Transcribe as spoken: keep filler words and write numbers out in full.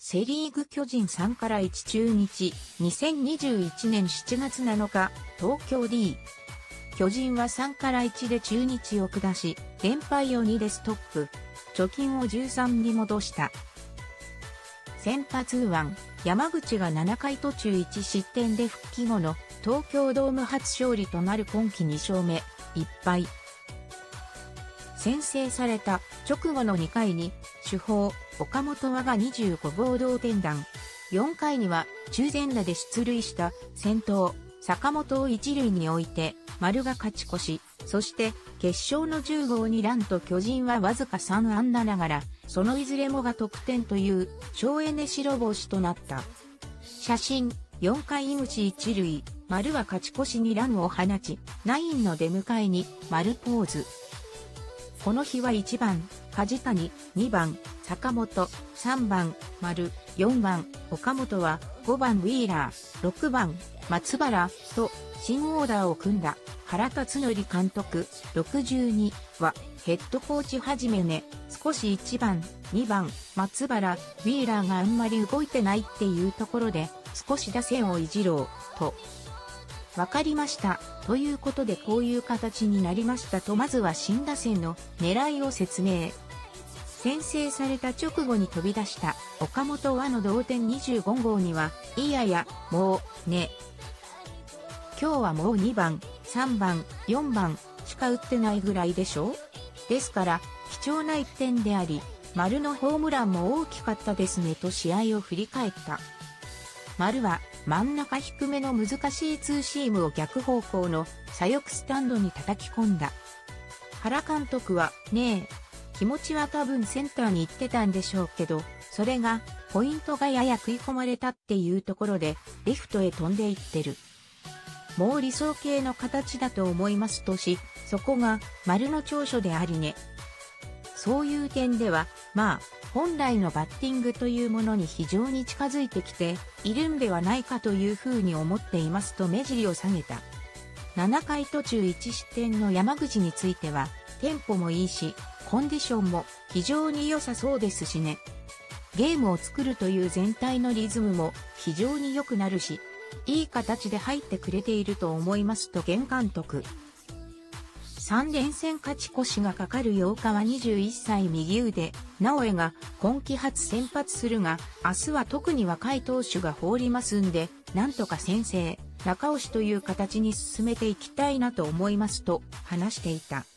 セリーグ巨人さんからいち中日、にせんにじゅういちねんしちがつなのか、東京 D。巨人はさんからいちで中日を下し、連敗をにでストップ。貯金をじゅうさんに戻した。先発右腕、山口がななかい途中いち失点で復帰後の東京ドーム初勝利となる今季に勝目、いっぱい。先制された直後のにかいに主砲岡本和がにじゅうごごう同点弾。よんかいには中前打で出塁した先頭坂本を一塁に置いて丸が勝ち越し、そして決勝のじゅうごうにランと巨人はわずかさんあんだながらそのいずれもが得点という省エネ白星となった。写真よんかい井口一塁、丸は勝ち越しにランを放ち、ナインの出迎えに丸ポーズ。この日はいちばん、梶谷、にばん、坂本、さんばん、丸、よんばん、岡本は、ごばんウィーラー、ろくばん、松原、と、新オーダーを組んだ、原辰徳監督、ろくじゅうには、ヘッドコーチはじめね、少しいちばん、にばん、松原、ウィーラーがあんまり動いてないっていうところで、少し打線をいじろう、と。わかりました。ということでこういう形になりましたとまずは新打線の狙いを説明。先制された直後に飛び出した岡本和の同点にじゅうごごうには、いやや、もう、ね。今日はもうにばん、さんばん、よんばんしか打ってないぐらいでしょ？ですから、貴重ないってんであり、丸のホームランも大きかったですねと試合を振り返った。丸は真ん中低めの難しいツーシームを逆方向の左翼スタンドに叩き込んだ。原監督は、ねえ、気持ちは多分センターに行ってたんでしょうけど、それが、ポイントがやや食い込まれたっていうところで、レフトへ飛んでいってる。もう理想形の形だと思いますとし、そこが丸の長所でありね。そういう点では、まあ、本来のバッティングというものに非常に近づいてきているんではないかというふうに思っていますと目尻を下げた。ななかい途中いち失点の山口については、テンポもいいし、コンディションも非常に良さそうですしね。ゲームを作るという全体のリズムも非常に良くなるし、いい形で入ってくれていると思いますと現監督。さんれんせん勝ち越しがかかるようかはにじゅういっさい右腕、直江が今季初先発するが、明日は特に若い投手が放りますんで、なんとか先制、中押しという形に進めていきたいなと思いますと話していた。